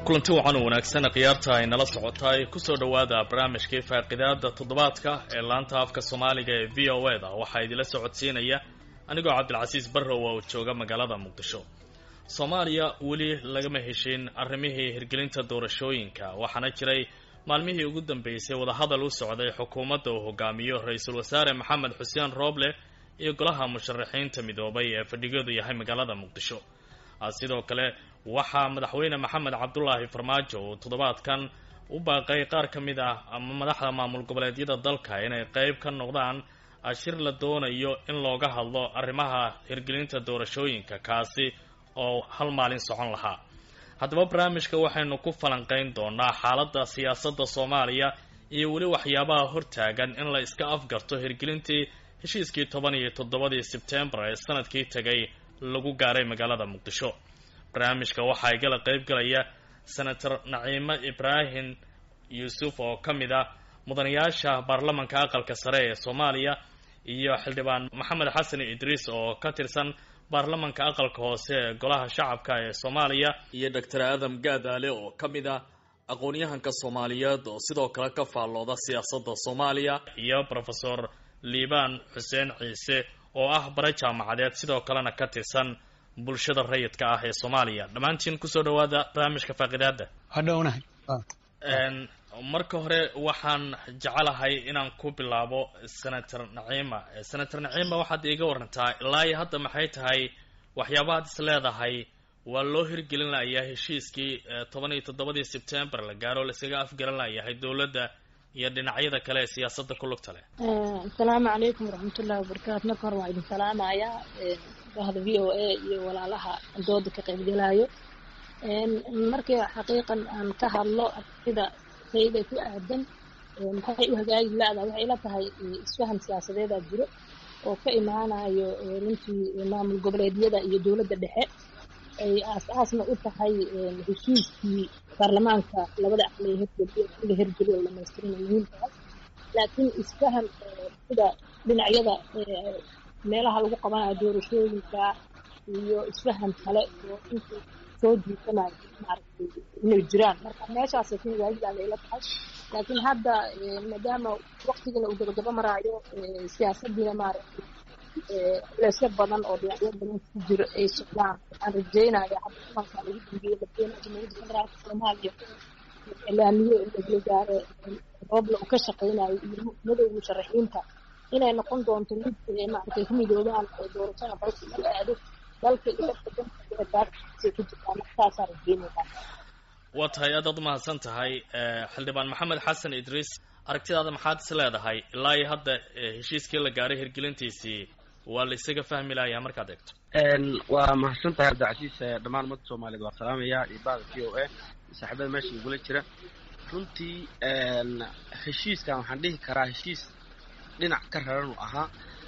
kulanti wacan wanaagsan khiyaarta ay nala socotay kusoo dhawaada barnaamijkii faaqidaada toddobaadka ee laanta afka Soomaaliga ee VOA-da waxa idila socodsiinaya anigoo Cabdilcasiis Barrow oo jooga magaalada Muqdisho. Soomaaliya wali lagama heshin arrimihii hirgelinta doorashooyinka waxaana jiray maalmihii ugu dambeysay wada hadal u socday xukuumadda uu hogaamiyo Ra'iisul Wasaare Maxamed Xuseen Rooble iyo golaha musharaxiinta midoobay ee fadhigoodu yahay magaalada Muqdisho. sidoo kale waxaa madaxweyne Maxamed Cabdullaahi Farmaajo uu toddobaadkan u baaqay qaar ka mid ah ama madaxda maamul goboleedyada dalka inay qayb ka noqdaan ashir la doonayo in looga hadlo arrimaha hirgelinta doorashooyinka kaasi oo hal maalin socon lahaa. haddaba barnaamijka waxaynu ku falanqayn doonaa xaaladda siyaasadda Soomaaliya iyo weli waxyaabaha hortaagan in la iska afgarto hirgelintii heshiiskii 17 Sebtembar ee sanadkii tagay lagu gaaray magaalada Muqdisho. barnaamijka waxaa igala qayb galaya senator Naciima Ibrahim Yuusuf oo kamid ah mudanayaasha baarlamaanka aqalka sare ee Soomaaliya iyo xildhibaan Maxamed Xasan Idriis oo ka tirsan baarlamaanka aqalka hoose ee golaha shacabka ee Soomaaliya iyo Dr. Adam Gaadale oo kamid ah aqoon-yahanka Soomaaliyeed oo sidoo kale ka faallooda siyaasadda Soomaaliya iyo Professor Liibaan Xuseen Ciise oo ah bare jaamacadeed sidoo kalena ka tirsan bulshada rayidka ah ee Soomaaliya. dhamaantiin ku soo dhawaada barnaamijka faaqidaada. hadhownahay marka hore waxaan jecelahay inaan ku bilaabo senator Naciima. senator Naciima waxaad iiga warantaa ilaa hadda maxay tahay waxyaabaha is leedahay waa loo hirgelin lahayaa heshiiskii 17 Sebtembar la gaaro la isaga afgaran lahayaa dawladda iyo dhinacyada kale ee siyaasadda ku lugta leh. Assalaamu calaykum waraxmatullaahi wabarakaatuh. marka hore waan idin salaamayaa bahda VOA iyo walaalaha dooda ka qayb galaayo. markii xaqiiqan aan ka hadlo sida sayda ku aadan maxay u hagaagi laada waxay ila tahay isfahan siyaasadeed jiro oo ka imaanayo runtii maamul goboleedyada iyo dawladda dhexe ay aasna u tahay heshiiskii baarlamaanka labada aqal ee hirgeliyo dhameystiran muhiimkaas. laakiin isfahan sida dhinacyada meelaha lagu qabanayo doorashooyinka iyo isfahan kale oo intii soo jiitanayo maaragtay inay jiraan marka meeshaas ay waajib ila tahay. laakiin hadda maadaama waqtigan uu gabagaba maraayo siyaasaddiina maaragtay leesya badan oo dhinacyo badan ku jiro ay socdaan waxaan rajaynayaa hadda kulanka lagu dambeeyey madaxweynaha jamhuuriyadda federaalka Soomaaliya ilaamiyo in la gaaro Rooble uu ka shaqeynayo iyo madowga musharaxiinta inay noqon doonto mid maaragtay ku midoobaan doorashada dalka iyo aado dalka iyo dadka ku jirtaan markaasaan rajaynayaa. waa tahay aad u mahadsan tahay xildhibaan Maxamed Xasan Idriis. aragtidaada maxaad is leedahay ilaa hadda heshiiskii la gaaray hirgelintiisii waa la isaga fahmi lahayaa markaad eegto? waa mahadsan tahay Cabdilcasiis. dhammaan ummadda Soomaaliyeed waa salaamaya iyo bahda VOA saaxiibada meesha igula jira. runtii heshiiskan waxaan dhihi karaa heshiis dhinac ka raran u ahaa.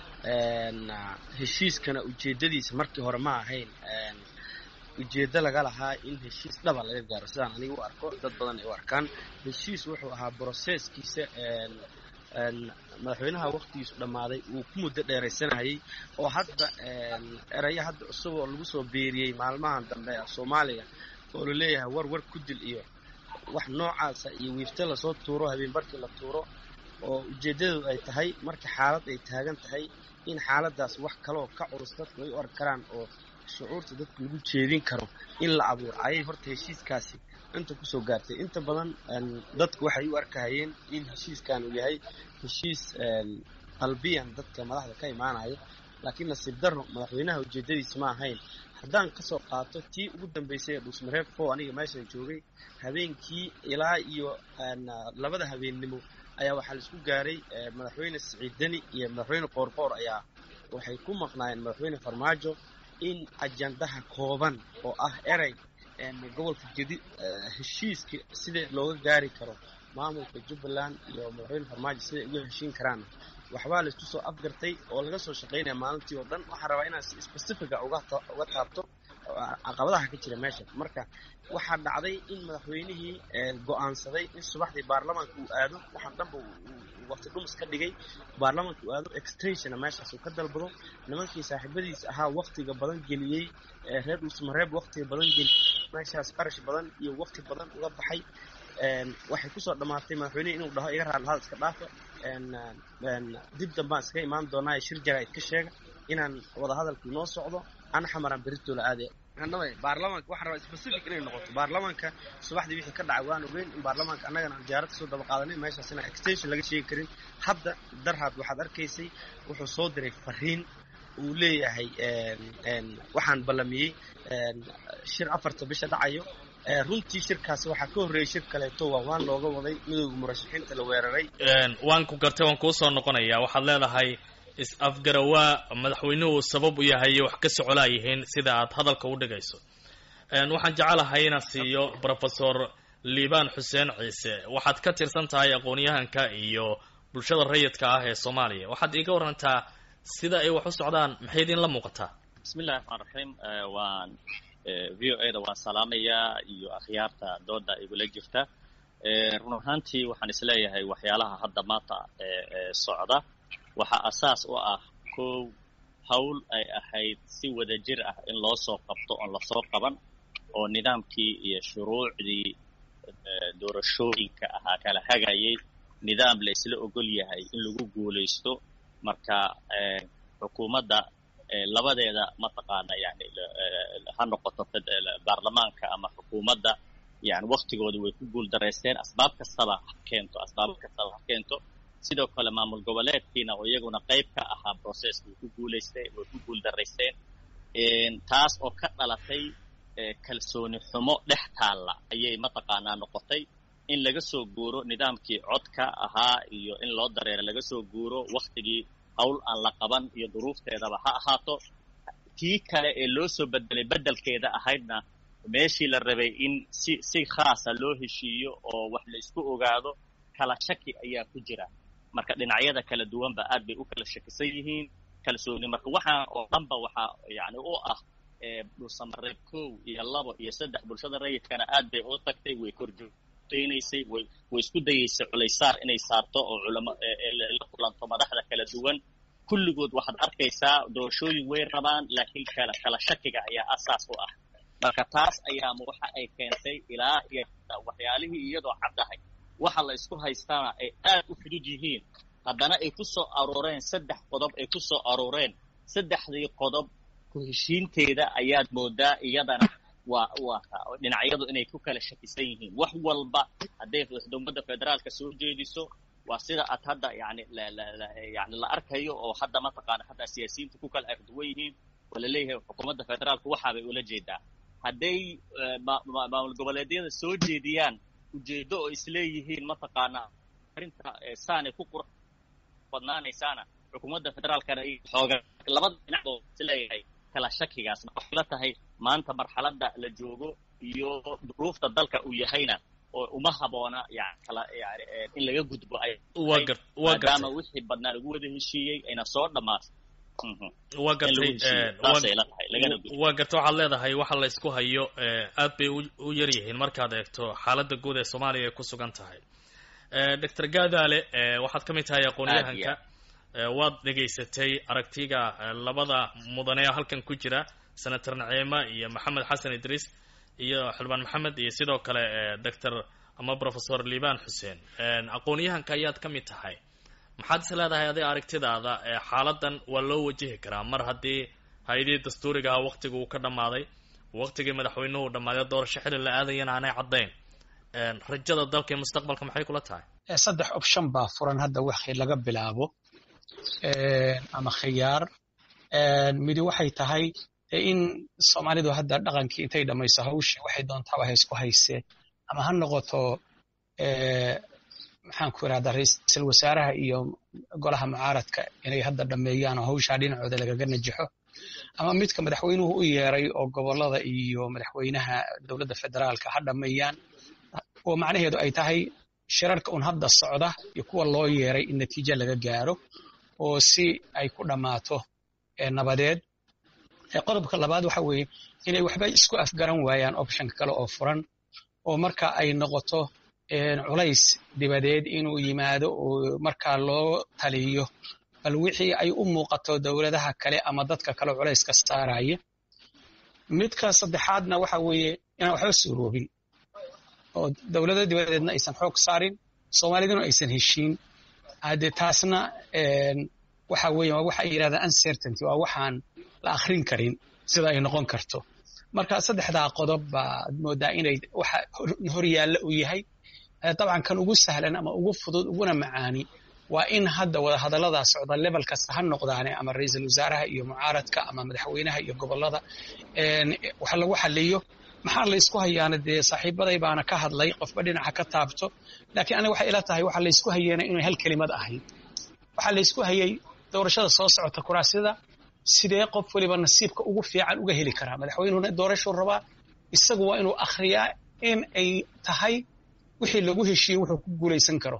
heshiiskana ujeedadiisa markii hore ma ahayn ujeeddo laga lahaa in heshiis dhaba laga gaaro sidaan aniga u arko dad badan ay u arkaan. heshiis wuxuu ahaa processkiisa madaxweynaha waqtigiisu dhammaaday uu ku muddo dheeraysanayay oo hadda eraya hadda cusub oo lagu soo beeriyey maalmahan dambe ee Soomaaliya oo la leeyahay war ku dil iyo wax noocaasa iyo wiifta la soo tuuro habeen barkii la tuuro oo ujeedadu ay tahay marka xaalad ay taagan tahay in xaaladaas wax kale oo ka culus dadku ay u arki karaan oo shucuurta dadku lagu jeedin karo in la abuuro ayay horta heshiiskaasi inta ku soo gaartay. inta badan dadku waxay u arkayeen in heshiiskan uu yahay heshiis qalbiyan dadka madaxda ka imaanayo laakiin nasiib darro madaxweynaha ujeedadiisa ma ahayn. haddaan ka soo qaato tii ugu dambeysay ee Dhuusmareeb 4 aniga meesha joogay habeenkii ilaa iyo labada habeennimo ayaa waxaa la isku gaaray madaxweyne Siciid Dani iyo madaxweyne Qoorqoor ayaa waxay ku maqnaayeen madaxweyne Farmaajo in ajandaha kooban oo ah erey gobolka Jedi heshiiska sida looga gaari karo maamulka Jubbaland iyo madaxweyne Farmaajo sida ugu heshiin karaan waxbaa la isku soo afgartay oo laga soo shaqeynaya maalintii oo dhan. waxaan rabaa inaan si specific uga taabto caqabadaha ka jira meesha. marka waxaa dhacday in madaxweynihii go'aansaday in subaxdii baarlamaanka uu aado waxaan dhanba waqti dhumis ka dhigay baarlamaanka uu aado extension meeshaas uu ka dalbado. nimankii saaxiibadiis ahaa waqtiga badan geliyey reer Dhuusmareeb waqtiga badan meeshaas qarash badan iyo waqti badan uga baxay waxay kusoo dhammaatay madaxweyne inuu dhaho iga raali hadal iska dhaafa dib dambaan iskaga imaan doonaa shir jaraa'id ka sheega inaan wada hadalku noo socdo ana xamaraan berito la aadaya baarlamaanka waxaan rabaa specific inay noqoto baarlamaanka subaxdii wixii ka dhacay waan ogeyn in baarlamaanka annagana aan diyaarad kasoo daba qaadanay meeshaas inaan extension laga sheegi karin hadda darhaad waxaad arkaysay wuxuu soo diray fariin uu leeyahay waxaan ballamiyey shir 4 bisha dhacayo runtii shirkaasi waxaa ka horreeyay shir kaleeto waan looga waday midowga murashaxiinta la weeraray waan ku gartay waan kuu soo noqonayaa waxaad leedahay is-afgarawaa madaxweynuhu sabab u yahay wax ka socolaayihiin sida aad hadalka u dhigayso waxaan jecelahay inaan siiyo professor liibaan xuseen ciise waxaad ka tirsan tahay aqoon-yahanka iyo bulshada rayidka ah ee Soomaaliya waxaad iiga warantaa sida ay wax u socdaan maxay idin la muuqataa bismillaahir rahmaanir rahiim waan VOA-da waan salaamayaa iyo akhyaarta dooda igula jirta run ahaantii waxaan isleeyahay waxyaalaha hadda maanta socda waxa asaas u ah koow hawl ay ahayd si wadajir ah in loo soo qabto oon lasoo qaban oo nidaamkii iyo shuruucdii doorashooyinka ahaa kala hagayay nidaam la isla ogol yahay in lagu guulaysto marka xukuumadda labadeeda mataqaana yani ha noqoto baarlamaanka ama xukuumadda yani waqtigooda way ku guul dareysteen asbaab kastaba ha keento sidoo kale maamul goboleedkiina oo iyaguna qayb ka ahaa processka way ku guul dareysteen taas oo ka dhalatay kalsooni xumo dhex taalla ayay mataqaanaa noqotay in laga soo guuro nidaamkii codka ahaa iyo in loo dareero laga soo guuro waqtigii hawl aan la qaban iyo duruufteedaba ha ahaato tii kale ee loo soo bedelkeeda ahaydna meeshii la rabay in si khaasa loo heshiiyo oo wax la isku ogaado kala shaki ayaa ku jira marka dhinacyada kala duwanba aad bay u kala shakisan yihiin kalsooni marka waxaan oo dhanba waxaa yani u ah dhulsamareeb 1 iyo 2 iyo 3 bulshada rayidkana aad bay u tagtay way korjoogtaynaysay way isku dayaysay culaysaar inay saarto oo culamo la kulanto madaxda kala duwan kulligood waxaad arkaysaa doorashooyin way rabaan laakiin kala shakiga ayaa asaas u ah marka taas ayaa waxa ay keentay ilaa iyo waxyaalihii iyadoo caddahay waxa la isku haystaana ay aad u fudud yihiin haddana ay ku soo arooreen 3 qodob ay ku soo arooreen 3dii qodob ku heshiinteeda ayaad moodaa iyadana waa dhinacyadu inay ku kala shakisan yihiin wax walba hadday xukuumadda federaalka soo jeediso waa sida aad hadda yani la arkayo oo hadda mataqaana hadda siyaasiyiintu ku kala arduwan yihiin wala leeyahay xukuumadda federaalka waxaabay ula jeedaa hadday maamul goboleedyada soo jeediyaan ujeedo oo isleeyihiin mataqaana arrinta saanay ku qurux badnaanaysaana xukuumadda federaalkana xooga labada dhinac oo isleeyahay kala shakigaas waxay la tahay maanta marxaladda la joogo iyo duruufta dalka uu yahayna oo uma haboona in laga gudbo ay maadaama wixii badnaa lagu wada heshiiyey ayna soo dhammaato waa gartay waxaad leedahay waxa la isku hayo aad bay u yar yihiin markaad eegto xaaladda guud ee Soomaaliya ay ku sugan tahay Dr. Gaadaale waxaad ka mid tahay aqoon-yahanka waad dhageysatay aragtiga labada mudane halkan ku jira senator Naciima iyo Maxamed Xasan Idris iyo Xildhibaan Maxamed iyo sidoo kale Dr. ama Professor Liibaan Xuseen aqoon-yahanka ayaad ka mid tahay maxaad is leedahay adiga aragtidaada xaaladan waa loo wajihi karaa mar haddii hay'adii dastuuriga ah waqtigu uu ka dhamaaday waqtigii madaxweynuhu dhamaaday doorasho xilli la aadayana aanay caddayn rajada dalka mustaqbalka maxay kula tahay 3 option baa furan hadda wixii laga bilaabo ama khiyaar midi waxay tahay in Soomaalidu hadda dhaqankii intay dhamayso hawshii waxay doontaa wax isku haysee ama ha noqoto maxaan ku raaddaa ra'iisul wasaaraha iyo golaha mucaaradka inay hadda dhameeyaan oo hawsha dhinacooda lagaga najaxo ama midka madaxweynuhu u yeeray oo gobolada iyo madaxweynaha dawladda federaalka ha dhameeyaan oo macnaheedu ay tahay shirarka un hadda socda iyo kuwa loo yeeray in natiijo laga gaaro oo si ay ku dhamaato nabadeed qodobka labaad waxa weeye inay waxba isku afgaran waayaan optionka kale oo furan oo marka ay noqoto culays dibadeed inuu yimaado oo markaa loo taliyo bal wixii ay u muuqato dawladaha kale ama dadka kale culays ka saaraya midka saddexaadna waxa weeye inaan waxba suuroobin oo dowladda dibadeedna aysan xoog saarin soomaaliduna aysan heshiin hadde taasna waxa weeye waa waxa ay yidhahdaan uncertainty waa waxaan la akhrin karin sida ay noqon karto marka saddexdaa qodob baad moodaa inay waxa hor yaalla u yahay dabcan kan ugu sahlan ama ugu fudud uguna macaani waa in hadda wada hadallada socda level kasta ha noqdaane ama ra'iisul wasaaraha iyo mucaaradka ama madaxweynaha iyo gobollada waxa lagu xalliyo maxaa la isku hayaana dee saaxiibaday baana ka hadlay qofba dhinaca ka taabto laakiin aniga waxay ila tahay waxa la isku hayeena inay hal kelimad ahayd waxa la isku hayay doorashada soo socota kuraasyada sidee qof waliba nasiibka ugu fiican uga heli karaa madaxweynuhuna doorashuu rabaa isagu waa inuu akhriyaa in ay tahay wixii lagu heshiiyey wuxuu ku guulaysan karo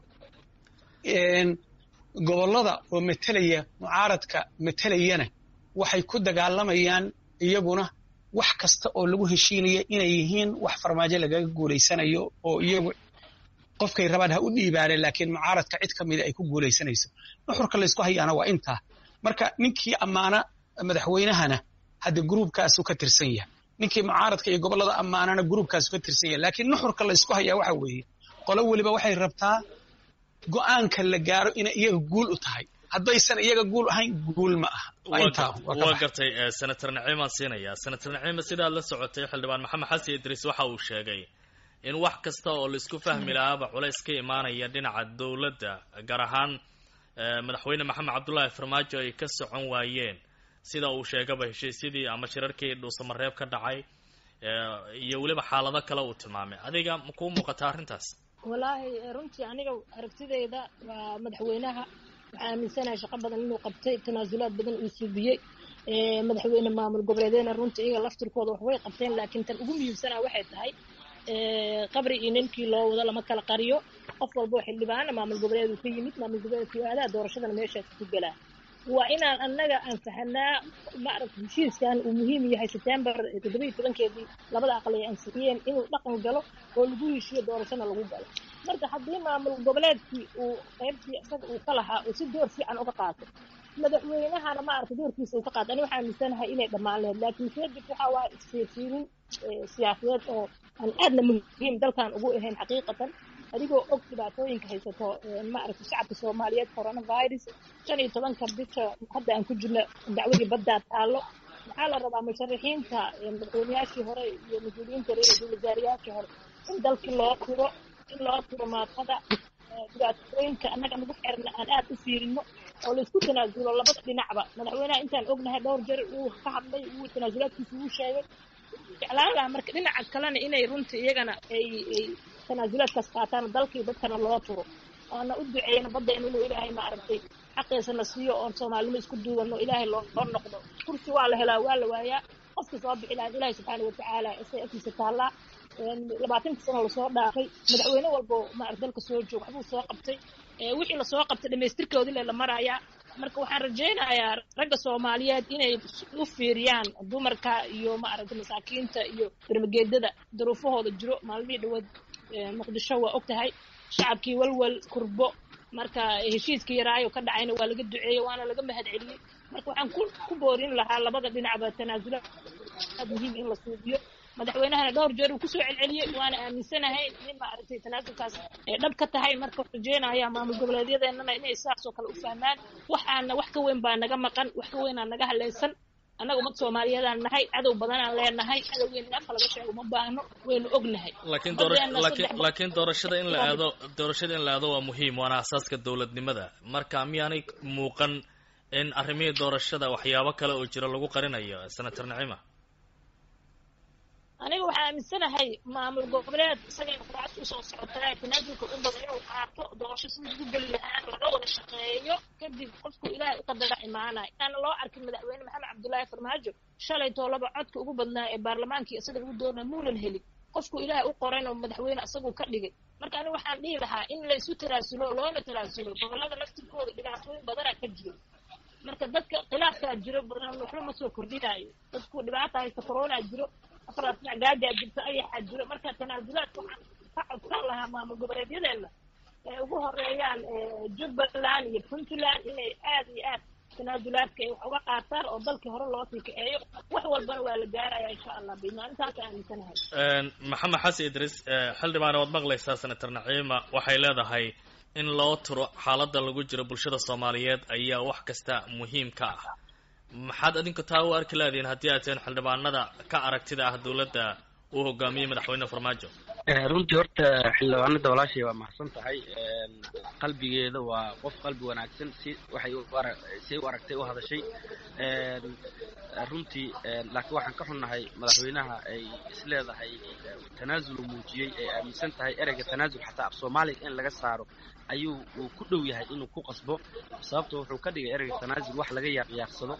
gobollada oo metelaya mucaaradka metelayana waxay ku dagaalamayaan iyaguna wax kasta oo lagu heshiinaya inay yihiin wax farmaajo lagaga guulaysanayo oo iyagu qofkay rabaan ha u dhiibaane laakiin mucaaradka cid ka mida ay ku guulaysanayso nuxurka la isku hayaana waa intaa marka ninkii ammaana madaxweynahana hadda gruubkaasuu ka tirsan yahay ninkii mucaaradka iyo gobollada ammaanana gruubkaasuu ka tirsan yahay laakiin nuxurka la isku hayaa waxa weeye qolo weliba waxay rabtaa go'aanka la gaaro inay iyaga guul u tahay haddaysan iyaga guul ahayn guul ma aha waa gartay senator naciimaan siinayaa senator naciima sidaad la socotay xildhibaan maxamed xasan idriis waxa uu sheegay in wax kasta oo laisku fahmi lahaaba culays ka imaanaya dhinaca dowladda gaar ahaan madaxweyne maxamed cabdullaahi farmaajo ay ka socon waayeen sida uu sheegaba heshiisyadii ama shirarkii dhuusamareeb ka dhacay iyo weliba xaalado kale uu tilmaamay adiga ma kuu muuqataa arrintaas wallaahi runtii aniga aragtideyda waa madaxweynaha waxaa aaminsanahay shaqo badan inuu qabtay tanaasulaad badan uu suubiyey madaxweyne maamul goboleedeena runtii iyaga laftirkooda wax way qabteen laakiin tan ugu muhiimsanaa waxay tahay qabri iyo ninkii loo wado lama kala qariyo qof walba oo xildhibaana maamul goboleedu ka yimid maamul goboleedkii aadaa doorashadana meeshaas ku galaa waa inaan annaga aan fahanaa maaragta heshiiskan uu muhiim yahay September 17-keedii labada aqal ay ansixiyeen inuu dhaqan galo oo lagu heshiiyo doorashada lagu galo marka haddii maamul goboleedkii uu qaybtii isaga uu ka lahaa uu si door fiican uga qaato madaxweynahana maaragta doorkiisa uu ka qaato aniga waxaan aaminsanahay inay dhammaan lahayd laakiin kadib waxa waa isfiirfiirin siyaasadeed oo aan aadna muhiim dalkan ugu ahayn xaqiiqatan adigoo og dhibaatooyinka haysato maaragta shacabka Soomaaliyeed coronavirus 15 bisha hadda aan ku jirno dacwadii badda taalo maxaa la rabaa musharaxiinta madaxweynayaashii hore iyo mas'uuliyiinta reer wasaarayaashii hore in dalkii loo tiro maaqada dhibaatooyinka annaga nagu xirna aan aad u fiirino oo la isku tanaasulo labada dhinacba madaxweynaha intaan ognahay dhowr jeer uu ka hadlay uu tanaasulaadkiisa uu sheegay jeclaan lahaa marka dhinaca kalena inay runtii iyagana ay tanaasulaadkaas qaataan dalkii dadkana loo turo oona u duceeyna baddeena inuu ilaahay maaragtay xaqiisana siiyo oon soomaalnimo isku duubanno ilaahay loo noqdo kursi waa la helaa waa la waayaa qofka soo bixi lahaa ilaahay subxaana watacaala isay agtiisa taallaa 20 sano lasoo dhaafay madaxweyne walbo maaragta dalka soo joog waxbuu soo qabtay wixii lasoo qabtay dhamaystirkoodii la marayaa marka waxaan rajaynayaa ragga Soomaaliyeed inay u fiiriyaan dumarka iyo maaragta masaakiinta iyo barmageedada duruufahooda jiro maalmihii dhawaad muqdisho waa ogtahay shacabkii walwal kurbo marka heshiiskii yaraayo ka dhacayna waa laga duceeyay waana laga mahad celiyay marka waxaan ku boorin lahaa labada dhinacba tanaasulaad muhiim in la suubiyo madaxweynahana dhowr jeer uu ku soo celceliyay waana aaminsanahay in maaragtay tanaasulkaas ay dhab ka tahay marka rajaynayaa maamul goboleedyadeenana inay saas oo kale u fahmaan waxaana wax ka weyn baa naga maqan wax ka weyn aan naga halaysan annaga ummad Soomaaliyeedaan nahay cadow badan aan leenahay cadowgeena in afka laga sheego ma baahno waynu ognahay laakiin doorashada in la aado waa muhiim waana asaaska dawladnimada marka miyaanay muuqan in arrimihii doorashada waxyaabo kale oo jira lagu qarinayo senator Naciima aniga waxaan aaminsanahay maamul goboleed isaga quraas u soo socotay tanaasulka u badan inuu qaato doorasho si ugu gali lahaa laga wada shaqeeyo kadib qofku ilaahay u qadara imaanay aan loo arkin madaxweyne maxamed cabdullaahi farmaajo shalay toolaba codka ugu badnaa ee baarlamaankii isaga lagu doonay muulan helin qofku ilaahay u qorayn oo madaxweyne asagu ka dhigay marka aniga waxaan dhihi lahaa in la isu tanaasulo loona tanaasulo gobolada laftirkooda dhibaatooyin badan ka jiro marka dadka khilaafka jiro badan waxba ma soo kordhinayo dadku dhibaato haysta corona jiro afraad gaadi jirta ay xajiro marka tanaasulaadka waxaan ka codsan lahaa maamul goboleedyadeena ee ugu horeeyaan Jubbaland iyo Puntland inay aad iyo aad tanaasulaadka ay wax uga qaataan oo dalkii hore loo sii kaceeyo wax walbana waa la gaaraya insha allah maalintaas aaminsanahay. maxamed xasan idris xildhibaan waad maqlaysaa senator naciima waxay leedahay in loo turo xaaladda lagu jiro bulshada soomaaliyeed ayaa wax kasta muhiim ka ah. maxaad adinku taa u arki leedihiin haddii aad teen xildhibaanada ka aragtida ah dowladda uu hogaamiyey madaxweyne farmaajo? runtii horta xildhibaanada walaashay waa mahadsan tahay, qalbigeeda waa qof qalbi wanaagsan, si waxay say u aragtay u hadashay runtii. laakiin waxaan ka xunnahay madaxweynaha ay isleedahay tanaasul muujiyey ay aaminsan tahay ereyga tanaasul xataa af soomaaliga in laga saaro ayuu uu ku dhow yahay inuu ku qasbo, sababto wuxuu ka dhigay ereyga tanaasul wax laga yaaqyaarsado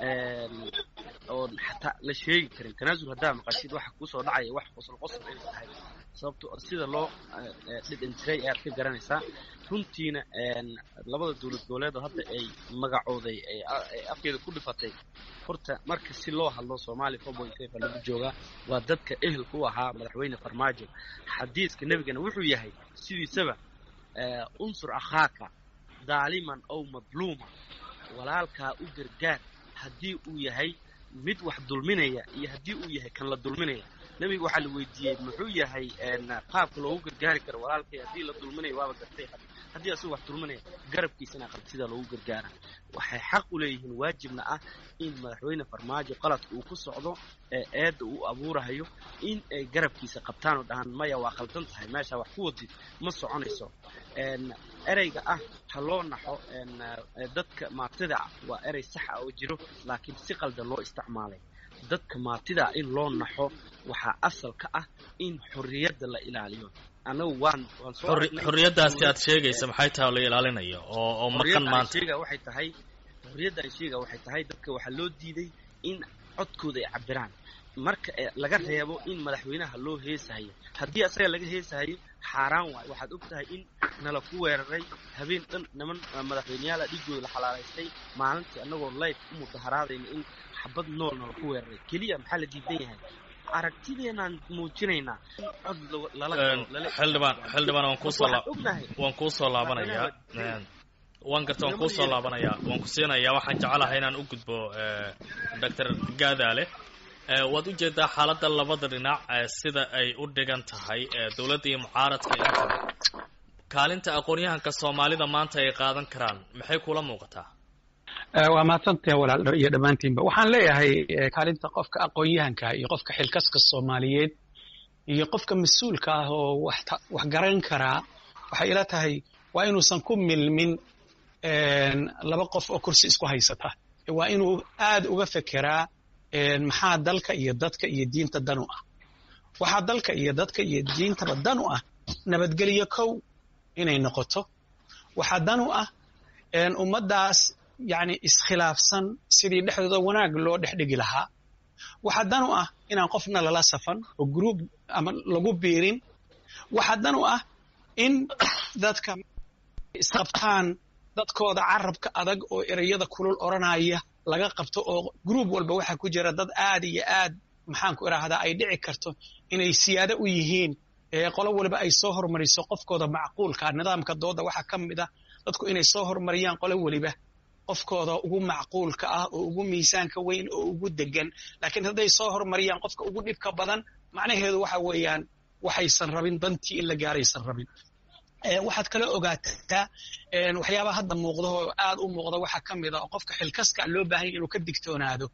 oo xataa la sheegi karin. tanaasul haddaa maqashid waxa kusoo dhacaya wax qosol inay tahay, sababto sida loo dhidhintiray ayaad ka garanaysaa. runtiina labada dowlad goboleed oo hadda ay magacooday ay afkeeda ku dhifatay, horta marka si loo hadlo Soomaali 4.5 lagu joogaa waa dadka ehelku u ahaa madaxweyne farmaajo. xadiiska nabigana wuxuu yahay sidiisaba unsur akhaaka daaliman aw madluuma, walaalkaa u gargaar haddii uu yahay mid wax dulminaya iyo haddii uu yahay kan la dulminaya. nabiga waxaa la weydiiyey muxuu yahay qaabka loogu gargaari karo walaalkay haddii la dulminayo waaba gartay, haddii asuu wax dulminaya garabkiisana qabtida loogu gargaara. waxay xaq u leeyihiin waajibna ah in madaxweyne farmaajo qaladka uu ku socdo eedda uu abuurahayo in ay garabkiisa qabtaan oo dhahaan maya waa qaldan tahay, meesha wax ku wadid ma soconayso. ereyga ah ha loo naxo dadka maatida ah waa erey sax ah oo jiro, laakiin si qaldan loo isticmaalay. dadka maatida in loo naxo waxaa asal ka ah in xorriyadda la ilaaliyo. anagu waan xorriyaddaasi aad sheegaysa maxay tahay la ilaalinayo oo maqan maanta? xorriyaddan sheega waxay tahay dadka waxaa loo diiday in codkooda ay cabiraan, marka laga reebo in madaxweynaha loo heesahayo. haddii asaga laga heesahayo xaaraan waayo. waxaad og tahay in nala ku weeraray habeen dhan niman madaxweyneyaala dhigooda la xalaalaystay maalintii annagoo life u mudaharaadayna in xabad nool nala ku weeraray. keliya maxaa la diidan yahay? aragtideenaan muujinaynaa cod lala xildhibaan waan kuusoo laabanayaa waan garta waan kuusoo laabanayaa waan ku siinayaa. waxaan jecelahay inaan u gudbo doctor gaadaale. waad u jeedaa xaaladda labada dhinac sida ay u dhigan tahay dowladda iyo mucaaradka intaba. kaalinta aqoon-yahanka soomaalida maanta ay qaadan karaan maxay kula muuqataa? waa mahadsantahay walaal iyo dhammaantiinba. waxaan leeyahay kaalinta qofka aqoon-yahanka iyo qofka xilkaska Soomaaliyeed iyo qofka mas-uulka ah oo wax garan karaa, waxay ila tahay waa inuusan ku milmin laba qof oo kursi isku haysata. waa inuu aad uga fekeraa maxaa dalka iyo dadka iyo diinta dan u ah. waxaa dalka iyo dadka iyo diintaba dan u ah nabadgelyo kow inay noqoto. waxaa dan u ah ummaddaas yacni iskhilaafsan sidii dhexdooda wanaag loo dhexdhigi lahaa. waxaa dan u ah inaan qofna lala safan oo group ama lagu biirin. waxaa dan u ah in dadka isqabtaan dadkooda carabka adag oo ereyada kulul oranaya laga qabto, oo group walba waxaa ku jira dad aad iyo aad maxaan ku iraahdaa ay dhici karto inay siyaado u yihiin. qolo waliba ay soo hormariso qofkooda macquulka. nidaamka dooda waxaa ka mid ah dadku inay soo hormariyaan qolo waliba qofkooda ugu macquulka ah oo ugu miisaanka weyn oo ugu degan. laakiin hadday soo hormariyaan qofka ugu dhibka badan, macnaheedu waxa weeyaan waxaysan rabin dantii in la gaaraysan rabin. waxaad kala ogaataa waxyaabaha hadda muuqda oo aad u muuqda waxaa ka mid ah qofka xilkaska loo baahan yahay inuu ka digtoonaado.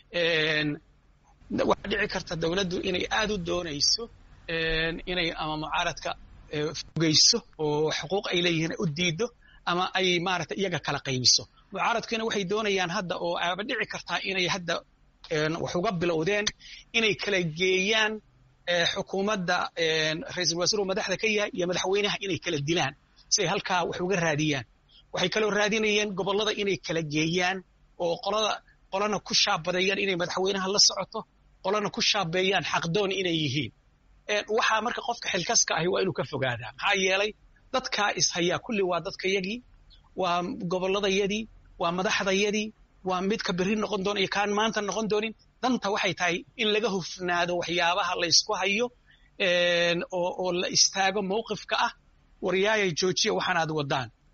waxaa dhici karta dawladdu inay aad u doonayso inay ama mucaaradka fogeyso oo xuquuq ay leeyihiin u diido ama ay maaragtay iyaga kala qaybiso. mucaaradkuna waxay doonayaan hadda oo aaba dhici kartaa inay hadda wax uga bilowdeen inay kala geeyaan xukuumadda ra'iisul wasaare madaxda ka yahay iyo madaxweynaha inay kala dilaan si ay halkaa wax uga raadiyaan. waxay kaloo raadinayeen gobollada inay kala geeyaan oo qolana ku shaabadeeyaan inay madaxweynaha la socoto, qolana ku shaabeeyaan xaqdoon inay yihiin. waxaa marka qofka xilkaska ahi waa inuu ka fogaadaa. maxaa yeelay dadkaa ishayaa kulli waa dadkayagii, waa gobolladayadii, waa madaxdayadii, waa midka berri noqon doona iyo kaan maanta noqon doonin. danta waxay tahay in laga hufnaado waxyaabaha la ysku hayo oo la istaago mawqifka ah waryaayay joojiya waxaan aad wadaan.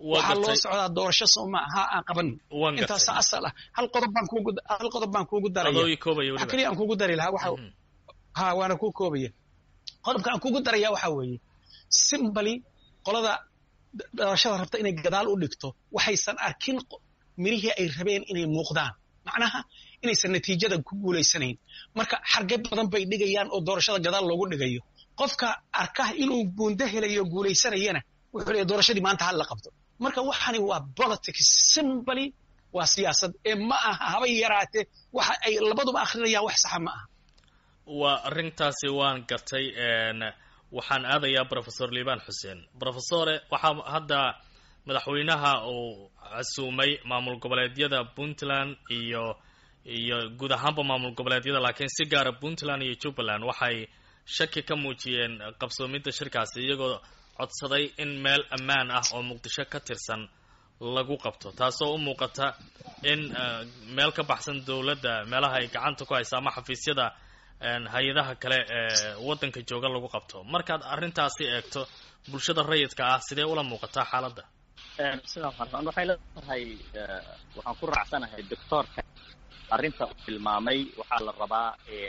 waxaa loo socdaa doorasho sooma aha aan qaban intaas asal ah hal qodob baan kuugu daraya kaliya aan kuugu dari lahaa waxa waana ku koobaya qodobka aan kuugu daraya waxa weeye simbali qolada doorashada rabta inay gadaal u dhigto waxaysan arkin mirihii ay rabeen inay muuqdaan macnaha inaysan natiijada ku guulaysanayn marka xargad badan bay dhigayaan oo doorashada gadaal loogu dhigayo qofka arkaha inuu buundo helayo guulaysanayana wuxuu leeyahay doorashadii maanta hal la qabto marka waxani waa politics simply waa siyaasad ee ma aha haba yaraatee waxa ay labaduba akhrinayaan wax sax ma aha waa arrintaasi waan gartay waxaan aadayaa professor Liban Hussein professore waxa hadda madaxweynaha uu casuumay maamul goboleedyada Puntland iyo guud ahaanba maamul goboleedyada laakiin si gaar ah Puntland iyo Jubaland waxay shaki ka muujiyeen qabsoomidda shirkaasi iyagoo codsaday in meel ammaan ah oo Muqdisho ka tirsan lagu qabto taasoo u muuqata in meel ka baxsan dawladda meelaha ay gacanta ku haysaa ama xafiisyada hay'adaha kale ee waddanka jooga lagu qabto markaad arrintaasi eegto bulshada rayidka ah sidee ula muuqataa xaaladda sidoo kale waxay leedahay waxaan ku raacsanahay doctorka arrinta uu tilmaamay waxaa la rabaa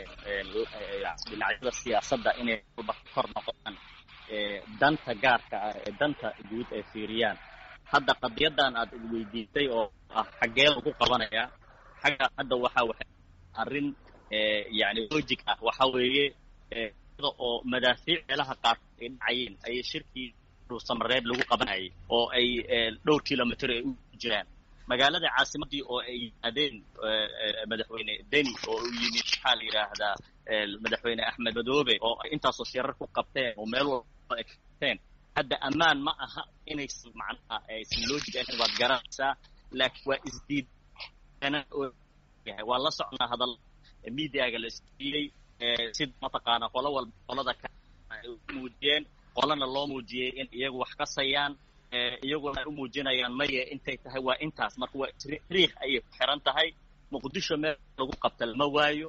dhinacyada siyaasadda inay kor noqdaan danta gaarka ah ee danta guud ee fiiriyaan hadda qadiyadan aad weydiisay oo ah xagee lagu qabanaya hadda waxay arrin yani logic ah waxa weeye oo madaafiic meelaha qaar ay dhacayeen ay shirkii Samareeb lagu qabanayay oo ay dhowr kilomitir ay u jiraan magaalada caasimadii oo ay aadeen madaxweyne Deni oo uu yimid waxa la yiraahdaa madaxweyne Axmed Madoobe oo intaas oo shirar ku qabteen oo meel walba ay qabteen hadda ammaan ma aha inay macnaha ay si logic ah wad garanaysaa laakiin waa isdiid ana waa la socnaa hadal media-ga la isdiilay sid mataqaana qolada ka muujiyeen qolana loo muujiyay in iyagu wax ka sayaan iyaguna u muujinayaan maya intay tahay waa intaas marka waa taariikh ay xiran tahay Muqdisho meel lagu qabto lama waayo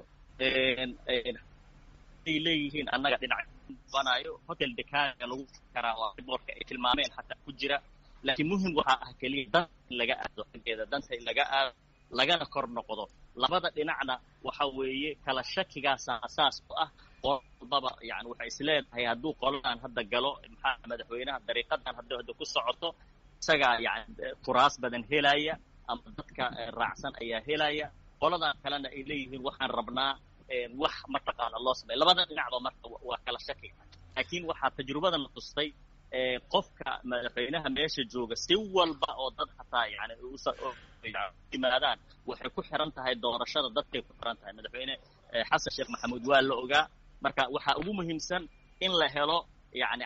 ay leeyihiin annaga dhinac banayo hotel dekaaga lagu karaa waa boorka ay tilmaameen xataa ku jira laakiin muhiim waxa ah kaliya dan laga aado xageeda danta laga aado lagana kor noqdo labada dhinacna waxa weeye kala shakigaas asaas u ah qolbaba yani waxa isleedahay hadduu qolaan hadda galo maxaa madaxweynaha dariiqadan hadda ku socoto isaga yani furaas badan helaya ama dadka raacsan ayaa helaya qoladan kalena ay leeyihiin waxaan rabnaa wax mataqaana loo sameeyo labada dhinacba marka waa kala shaki laakiin waxaa tajrubadan tustay qofka madaxweynaha meesha jooga si walba oo dad xataa yani yimaadaan waxay ku xiran tahay doorashada dadkay ku xiran tahay madaxweyne xasan sheekh maxamuud waa la ogaa marka waxa ugu muhiimsan in la helo yani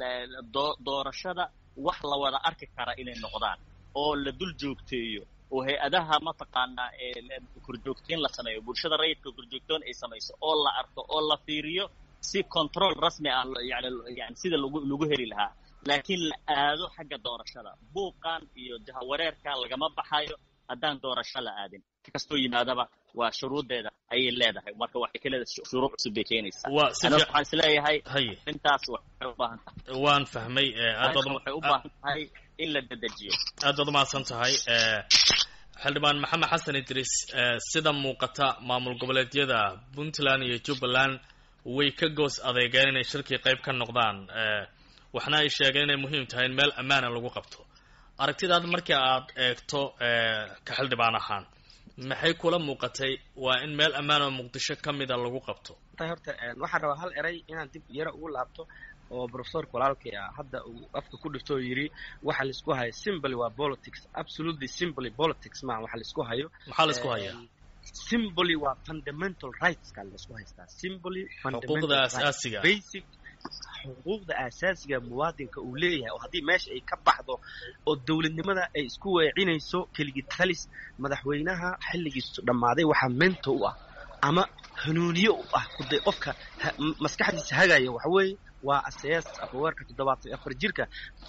doorashada wax la wada arki kara inay noqdaan oo la dul joogteeyo oo hay'adaha mataqaana korjoogteen la sameeyo bulshada rayidka korjoogtoon ay samayso oo la arko oo la fiiriyo si control rasmi ah yani sida lagu heli lahaa laakiin la aado xagga doorashada buuqan iyo jahawareerka lagama baxayo haddaan doorasho la aadin kastoo yimaadaba waa shuruudeeda ayay leedahay marka waxay ka leedahay shuruuc cusub bay keenaysaa waxaan isleeyahay intaas waxay u baahan tahay waan fahmay waxay u baahan tahay in la dedejiyo aad baad umahadsan tahay xildhibaan maxamed xasan idriis sida muuqata maamul goboleedyada Puntland iyo Jubaland way ka goos adeegeen inay shirkii qayb ka noqdaan waxna ay sheegeen inay muhiim tahay in meel ammaan ah lagu qabto aragtidaad markii aad eegto ka xildhibaan ahaan maxay kula muuqatay waa in meel ammaan oo Muqdisho kamida lagu qabto horta waxaan rabaa hal eray inaan dib yara ugu laabto oo professor walaalkay hadda uu afka ku dhigto yiri waxa la isku hayo simply waa politics absolutely simply politics ma waxa la isku hayo maxaa la isku hayaa simply waa fundamental rights ka la isku haystaa simply xuquuqda asaasiga basic xuquuqda asaasiga muwaadinka uu leeyahay oo haddii meesha ay ka baxdo oo dawladnimada ay isku weecinayso keligii talis madaxweynaha xilligiisu dhammaaday waxaa mento u ah ama hanuuniyo u ah qofka maskaxdiisa hagaya waxa weeye waa asaas afweerka 74 jirka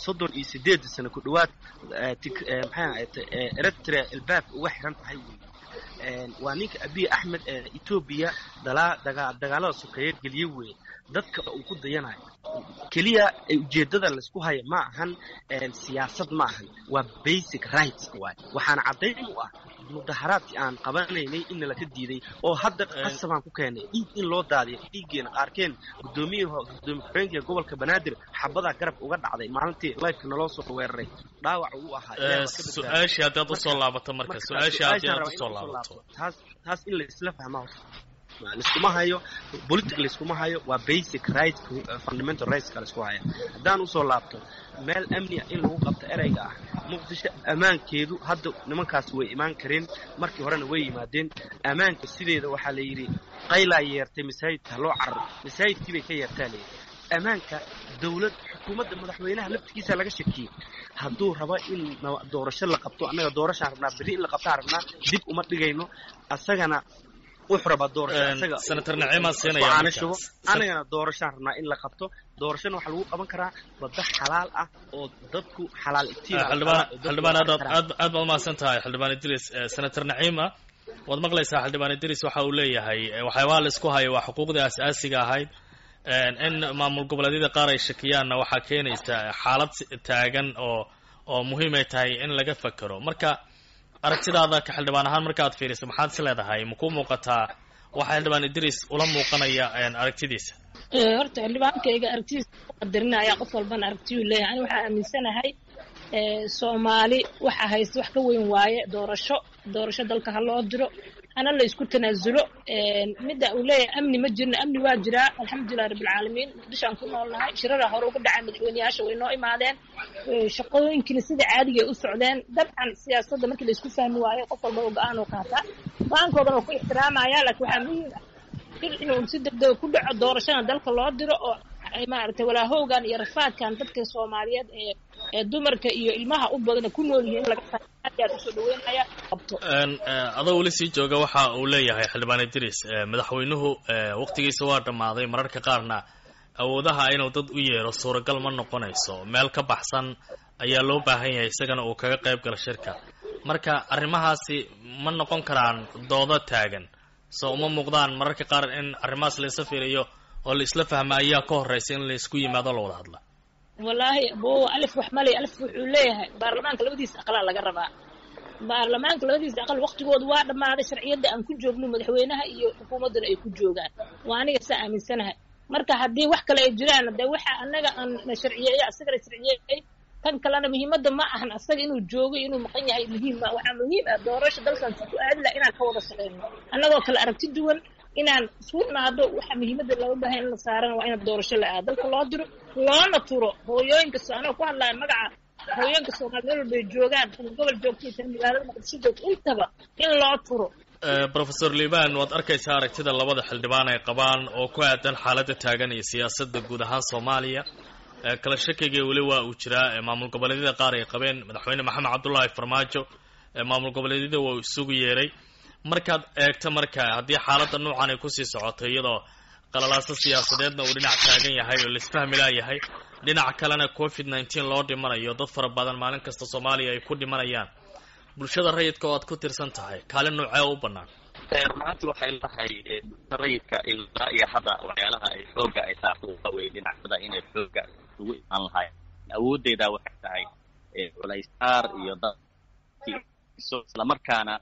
38 sano ku dhawaad Eritrea albaab uga xiran tahay waa ninka Abiy Ahmed Ethiopia dagaalada sokeeyay galiyay weey dadka uu ku dayanayo keliya ujeedada la isku haya ma ahan siyaasad ma ahan waa basic rights waay waxaana caddayn u ah mudaharaadkii aan qabanaynay in laka diiday oo hadda qasabaan ku keenay dhiig in loo daadiyo dhiiggeena qaarkeen gudoomiye ku-xigeenka gobolka banaadir xabadaa garab uga dhacday maalintii lifeka naloo soo weeraray dhaawac uu ahaa su-aashii haddaad usoo laabato marka su-aashii haddaad usoo laabato taas in la isla fahmaa laiskuma hayo politic laiskuma hayo waa basic rights fundamental rights ka laisku haya haddaan usoo laabto meel amniya in lagu qabto ereyga ah muqdisho ammaankeedu hadda nimankaas way imaan kareen markii horena way yimaadeen ammaanka sideeda waxaa la yidhi qaylaa yeertay masaajidka loo cararo masaajidkii bay ka yeertaa layidhi ammaanka dawlad xukuumadda madaxweynaha laftigiisa laga shakiyey hadduu rabo in doorasho la qabto annaga doorashaan rabnaa berri in la qabtaan rabnaa dib uma dhigayno asagana wuxuu rabaa doorasho senator Naciima siinaya anagana doorashaan rabnaa in la qabto doorashana waxa lagu qaban karaa wada xalaal ah oo dadku xalaal xildhibaan aad ma maasan tahay xildhibaan Idris senator Naciima wad maqlaysaa xildhibaan Idris waxa uu leeyahay waxyaabo la isku hayo waa xuquuqda asaasiga ahayd in maamul goboleedyada qaar ay shakiyaanna waxa keenaysa xaalad taagan oo muhiim ay tahay in laga fakaro marka aragtidaada ka xildhibaan ahaan markaad fiiriso maxaad is leedahay ma ku muuqataa waxa xildhibaan Idris ula muuqanaya aragtidiisa horta xildhibaankayga aragtidiisa qadarinaya qof walbana aragtiyuu leeyahay waxaan aaminsanahay Soomaali waxa haysto wax ka weyn waaye doorasho dalka ha loo diro ana la isku tanaasulo midda uu leeyahay amni ma jirna amni waa jiraa alxamdulillaah rabbil caalamiin dishaan ku noolnahay shirara hore uga dhacay madaxweynayaasha way noo imaadeen shaqooyinkina sida caadiga u socdeen dabcan siyaasadda markii la isku fahmi waayo qof walba go'aan uu qaataa go'aankoodana ku ixtiraamaya laakiin waxaa muhiim ah inuu si degdeg ku dhaco doorashada dalka loo diro oo maaragtay walaahowgan iyo rafaadkan dadka Soomaaliyeed ee dumarka iyo ilmaha u badan ku nool yihiin laga faa'iideeyo soo dhaweynaya qabto adoo wali sii jooga waxa uu leeyahay xildhibaan Idris madaxweynuhu waqtigiisa waa dhamaaday mararka qaarna awoodaha inuu dad u yeero suuragal ma noqonayso meel ka baxsan ayaa loo baahan yahay isagana uu kaga qayb galo shirka marka arrimahaasi ma noqon karaan doodo taagan soo uma muuqdaan mararka qaar in arrimahaas la isla fiiriyo oo la isla fahmo ayaa ka horeysa in la isku yimaado la wada hadla wallahi boo alif wax malay alif wuxuu leeyahay baarlamaanka labadiisa aqal laga rabaa baarlamaanka labadiisa aqal waqtigoodu waa dhamaaday sharciyada aan ku joogno madaxweynaha iyo xukuumadana ay ku joogaan waa aniga sa aaminsanahay marka haddii wax kale ay jiraan de waxa anaga aan sharciyeeyo asaga sharciyeeyay tan kalena muhiimadda ma ahan asaga inuu joogo inuu maqan yahay muhiim ma waxa muhiim ah doorasho dalkan ku aadla inaan ka wada shaqeyno annagoo kala aragti duwan inaan isku naado waxa muhiimadda loo baahan in la saaran waa in doorasho la aado dalka loo diro loona turo hooyooyinka Soomaaliya ku hadlaya magaca hooyooyinka Soomaaliyeed bay joogaan gobol joogtay magaalada Muqdisho joogtay intaba in loo turo Professor Liban waad arkaysaa aragtida labada xildhibaan ay qabaan oo ku aadan xaaladda taagan iyo siyaasadda guud ahaan Soomaaliya kala shakiga wali waa uu jiraa maamul goboleedyada qaar ay qabeen madaxweyne Maxamed Cabdullaahi Farmaajo maamul goboleedyada waa isugu yeeray markaad eegto marka haddii xaaladda noocan ay ku sii socoto iyadoo qalalaasa siyaasadeedna uu dhinac taagan yahay oo la isfahmi laayahay dhinac kalena COVID-19 loo dhimanayo dad fara badan maalin kasta Soomaaliya ay ku dhimanayaan bulshada rayidka oo aad ku tirsan tahay kaalin noocee u bannaan maanta waxay lahay rayidka ilaa iyo hadda waxyaalaha ay xooga ay saarto way dhinacyada inay xooga ugu imaan lahay awooddeeda waxay tahay culaysaar iyo dadkii isla markaana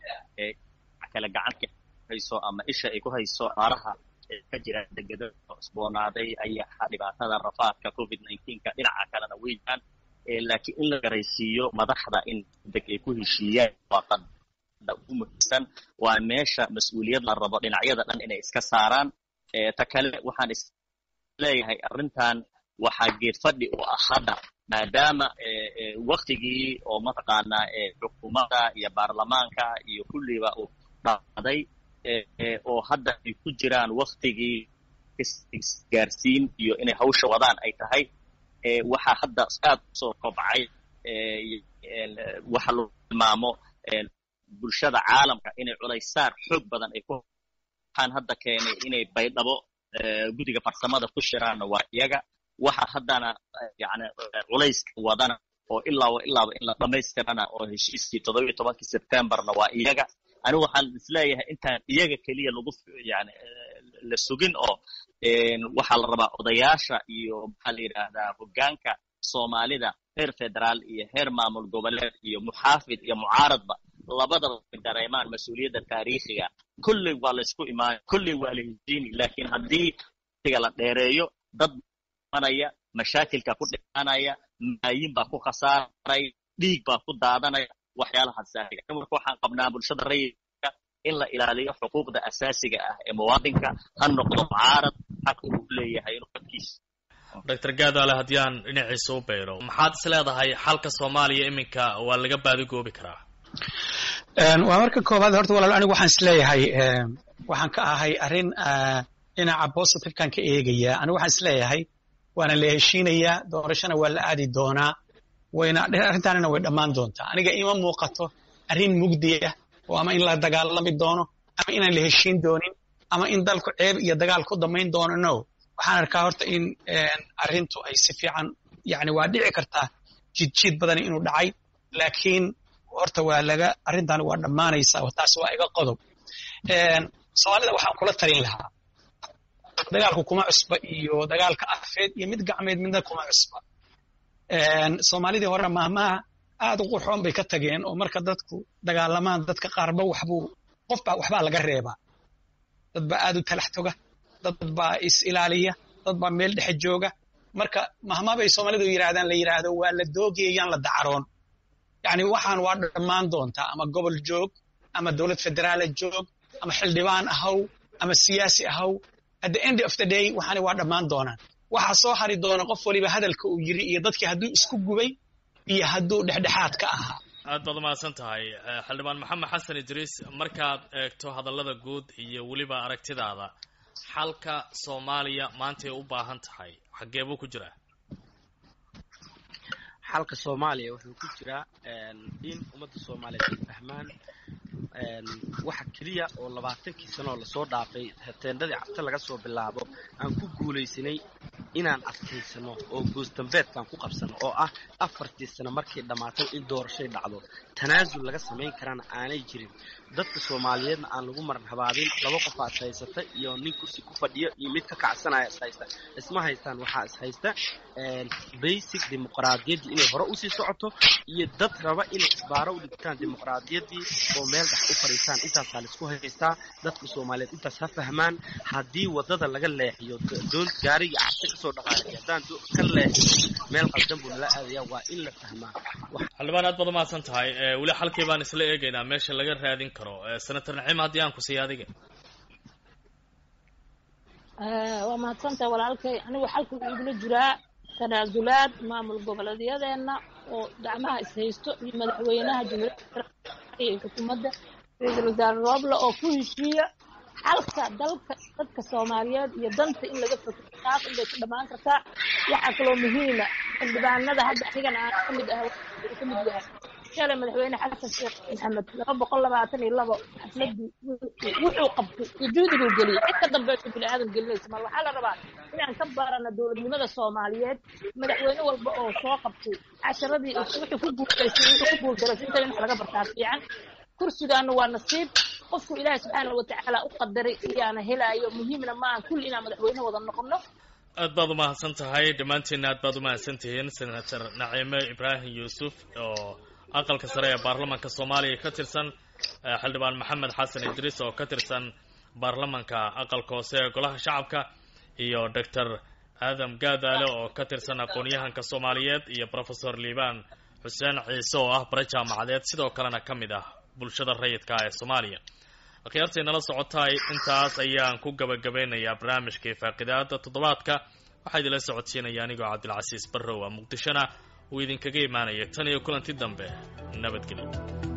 kala gacanka hayso ama isha ay ku hayso aaraha ka jira degdega cusboonaaday ayaa dhibaatada rafaadka COVID-19 ka dhinaca kalena weeyaan laakiin in la garaysiiyo madaxda in deg ay ku heshiiyaan waqan ugu muhiimsan waa meesha mas'uuliyad la rabo dhinacyada dhan inay iska saaraan ta kale waxaan isleeyahay arrintan waxaa geed fadhi u ah hadda maadaama waqtigii oo mataqaanaa xukuumadda iyo baarlamaanka iyo kulliba uu dhacday oo hadda ay ku jiraan waqtigii isgaarsiin iyo inay hawsha wadaan ay tahay waxaa hadda aad soo kobcay waxa loo tilmaamo bulshada caalamka inay culaysaar xoog badan ay ku waxaan hadda keenay inay baydhabo guddiga farsamada ku shiraanna waa iyaga waxa haddana yani culayska wadana oo ilaaba in la dhamaystirana oo heshiiskii 17 Septemberna waa iyaga anigu waxaan isleeyahay intaan iyaga kaliya lagu yani la sugin oo waxaa la rabaa odayaasha iyo maxaa la yidhaahdaa hoggaanka soomaalida heer federaal iyo heer maamul goboleed iyo muxaafid iyo mucaaradba labadaba dareemaan mas-uuliyadda taariikhiga kulley waa la isku imaan kulley waa la heshiini laakiin haddii la dheereeyo dad manaya mashaakilka ku dhimanaya malaayiin baa ku khasaaray dhiig baa ku daadanaya waxyaalahaas saahiga marka waxaan qabnaa bulshada rayidka in la ilaaliyo xuquuqda asaasiga ah ee muwaadinka ha noqdo mucaarad xaq uu leeyahay inuu dadkiisa dr gaadaale haddii aan dhinaciisa u beero maxaad is leedahay xalka soomaaliya iminka waa laga baadigoobi karaa waa marka koobaad horta walaal anigu waxaan is leeyahay waxaan ka ahay arrin dhinaca positive-kan ka eegaya anigu waxaan is leeyahay waana la heshiinayaa doorashana waa la aadi doonaa arrintaanina way dhammaan doontaa aniga ima muuqato arrin mugdi ah oo ama in la dagaalami doono ama inaan la heshiin doonin ama in dalku ceeb iyo dagaal ku damayn doono no waxaan arkaa horta in arrintu ay si fiican yani waa dhici kartaa jidjiid badan inuu dhacay laakiin horta arrintan waa dhammaanaysaa taas waa iga qodob soomaalida waxaan kula talin lahaa dagaalku kuma cusba iyo dagaalka afeed iyo mid gacmeed midna kuma cusba soomaalidii hore mahmaha aad u qurxoon bay ka tageen oo marka dadku dagaalamaan dadka qaarba waxbaa laga reebaa dad baa aad u talax toga dad baa is ilaaliya dad baa meel dhexe jooga marka mahmaa bay soomaalidu la yidhaahdo waa la doogayayaan la dacaroon yani waxaan waa dhammaan doontaa ama gobol joog ama dowlad federaala joog ama xildhibaan ahaw ama siyaasi ahaw at the end of the day waxaani waa dhammaan doonaan waxaa soo hari doona qof waliba hadalka uu yiri iyo dadkii hadduu isku gubay iyo hadduu dhexdhexaad ka ahaa aad baad umahadsan tahay xildhibaan maxamed xasan idriis markaad eegto hadallada guud iyo weliba aragtidaada xalka soomaaliya maantay u baahan tahay xaggee buu ku jiraa xalka soomaaliya wuxuu ku jiraa in ummadda soomaaliyeed ay fahmaan waxa keliya oo 20kii sano lasoo dhaafay teendadii cabta laga soo bilaabo aan ku guulaysanay inaan adkaysano oo goosdambeedkaan ku qabsano oo ah 4 sano markii dhammaatay in doorashay dhacdo tanaasul laga samayn karana aanay jirin dadka soomaaliyeedna aan lagu maran habaabin laba qof aad haysata iyo nin kursi ku fadhiyo iyo mid ka kacsanaya ishaysta isma haystaan waxaa ishaysta basic dimuqraadiyaddii inay hore usii socoto iyo dad raba inay isbaaro u dhigtaan dimuqraadiyaddii oo meel dhex u fadhiistaan intaasaa laisku haystaa dadka soomaaliyeed intaas ha fahmaan haddii waddada laga leexiyo doon gaariga cabsi kasoo dhaqaaqay haddaan ka leexiyo meel qaldan buu nala aadayaa waa in la fahmaa xildhibaan aad baad umahadsan tahay weli xalkii baan isla eegaynaa meesha laga raadin karo senator naciim haddii aan ku siiya adiga waa mahadsantahay walaalkay anigu xalku igula jiraa tanaasulaad maamul goboleedyadeenna oo gacmaha ishaysto iyo madaxweynaha jumhuuriyadda iyo xukuumadda ra-iisul wasaare roble oo ku heshiiya xalka dadka soomaaliyeed iyo danta in laga fakero taas inbay ku dhammaan kartaa waxaa kaloo muhiima xildhibaanada hadda anigan aan ka mid yahay shalay madaxweyne xasan sheekh maxamed 222 xafladii wuxuu qabtay juhdiguu geliyay cid ka dambaysa bini'aadan gelinaysa mar waxaa la rabaa inaan ka baarana dowladnimada soomaaliyeed madaxweyne walba oo soo qabtay casharadii wuxuu ku guuldareysay inta in wax laga bartaa fiican kursigaana waa nasiib qofku ilaahay subxaanahu watacaala u qadaray iyaana helaayo muhiimna maaha kulli inaan madaxweyne wada noqono aad baad umahadsan tahay dhammaantiinna aad baad umahadsan tihiin senator naciime ibraahim yuusuf oo aqalka sare ee baarlamanka soomaaliya ka tirsan xildhibaan maxamed xasan idriis oo ka tirsan baarlamanka aqalka hoose ee golaha shacabka iyo doctor aadam gaadaale oo ka tirsan aqoon-yahanka soomaaliyeed iyo professor liibaan xuseen ciise oo ah bare jaamacadeed sidoo kalena ka mid ah bulshada rayidka ee soomaaliya akhyaartay nala socotaay intaas ayaan ku gabagabeynayaa barnaamijkii faaqidaada toddobaadka waxaa idinla socodsiinaya anigoo cabdilcasiis barrow muqdishona uu idinkaga imaanaya tan iyo kulanti dambe nabadgelyo